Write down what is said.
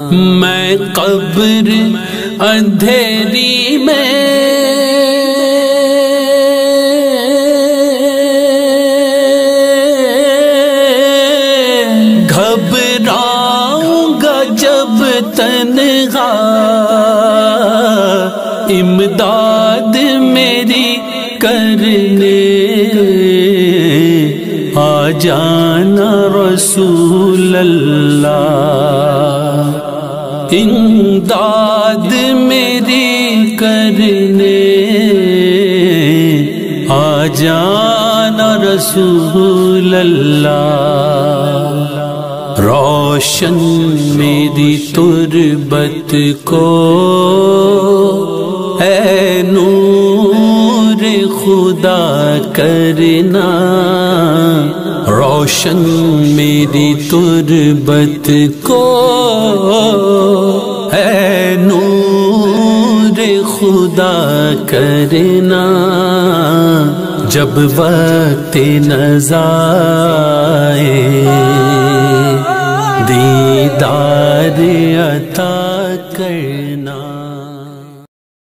میں قبر اندھیری میں گھبراؤں گا جب تنہا، امداد میری کرنے آ جانا رسول اللہ، امداد میری کرنے آ جانا رسول اللہ۔ روشن میری تربت کو اے نور خدا کرنا، روشن میری تربت کو اے نور خدا کرنا، جب وقت نزا آئے دیدار عطا کرنا۔